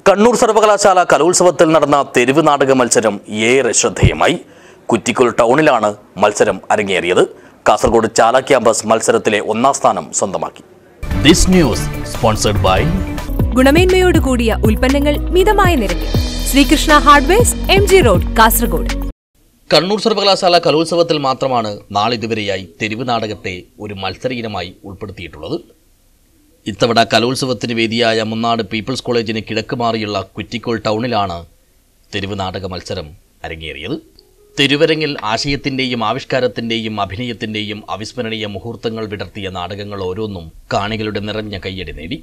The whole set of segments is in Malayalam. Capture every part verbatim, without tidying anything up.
കണ്ണൂർ സർവകലാശാല കലോത്സവത്തിൽ നടന്ന തെരുവ് നാടക മത്സരം ഏറെ ശ്രദ്ധേയമായി. കുറ്റിക്കോൽ ടൗണിലാണ് മത്സരം അരങ്ങേറിയത്. കാസർഗോഡ് ചാല ക്യാമ്പസ് മത്സരത്തിലെ ഒന്നാം സ്ഥാനം സ്വന്തമാക്കി. This news sponsored by ഗുണമേന്മയോട് കൂടിയ ഉൽപ്പന്നങ്ങൾ മിതമായ നിരക്കിൽ Srikrishna hardwares, M G road, Kasaragod. Kannur സർവകലാശാല കലോത്സവത്തിൽ മാത്രമാണ് നാളിതുവരെയായി തെരുവ് നാടകത്തെ ഒരു മത്സര ഇനമായി ഉൾപ്പെടുത്തിയിട്ടുള്ളത്. ഇത്തവണ കലോത്സവത്തിന് വേദിയായ മുന്നാട് പീപ്പിൾസ് കോളേജിന് കിഴക്കുമാറിയുള്ള കുറ്റിക്കോൽ ടൗണിലാണ് തെരുവ് നാടക മത്സരം അരങ്ങേറിയത്. തെരുവരങ്ങിൽ ആശയത്തിൻ്റെയും ആവിഷ്കാരത്തിൻ്റെയും അഭിനയത്തിൻ്റെയും അവിസ്മരണീയ മുഹൂർത്തങ്ങൾ വിടർത്തിയ നാടകങ്ങൾ ഓരോന്നും കാണികളുടെ നിറഞ്ഞ കയ്യടി നേടി.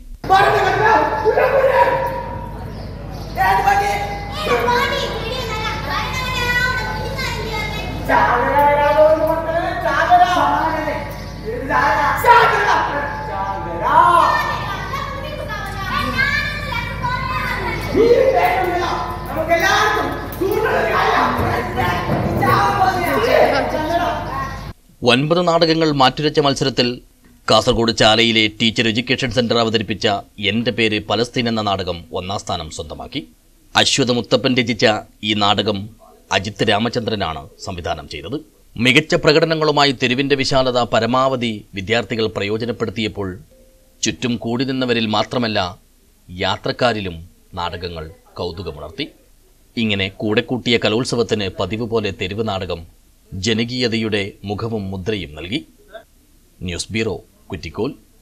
ഒൻപത് നാടകങ്ങൾ മാറ്റുരച്ച മത്സരത്തിൽ കാസർഗോഡ് ചാലയിലെ ടീച്ചർ എഡ്യൂക്കേഷൻ സെന്റർ അവതരിപ്പിച്ച എൻ്റെ പേര് പലസ്തീൻ എന്ന നാടകം ഒന്നാം സ്ഥാനം സ്വന്തമാക്കി. അശ്വത മുത്തപ്പൻ രചിച്ച ഈ നാടകം അജിത് രാമചന്ദ്രനാണ് സംവിധാനം ചെയ്തത്. മികച്ച പ്രകടനങ്ങളുമായി തെരുവിൻ്റെ വിശാലത പരമാവധി വിദ്യാർത്ഥികൾ പ്രയോജനപ്പെടുത്തിയപ്പോൾ ചുറ്റും കൂടി നിന്നവരിൽ മാത്രമല്ല യാത്രക്കാരിലും നാടകങ്ങൾ കൗതുകമുണർത്തി. ഇങ്ങനെ കൂടെ കൂട്ടിയ കലോത്സവത്തിന് പതിവ് പോലെ തെരുവ് നാടകം ജനകീയതയുടെ മുഖവും മുദ്രയും നൽകി. News bureau, Kuttikol.